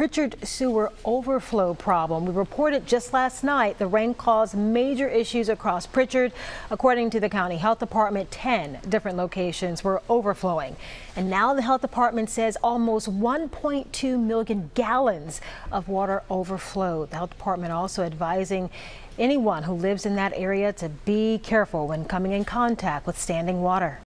Prichard sewer overflow problem. We reported just last night the rain caused major issues across Prichard. According to the county health department, 10 different locations were overflowing. And now the health department says almost 1.2 million gallons of water overflowed. The health department also advising anyone who lives in that area to be careful when coming in contact with standing water.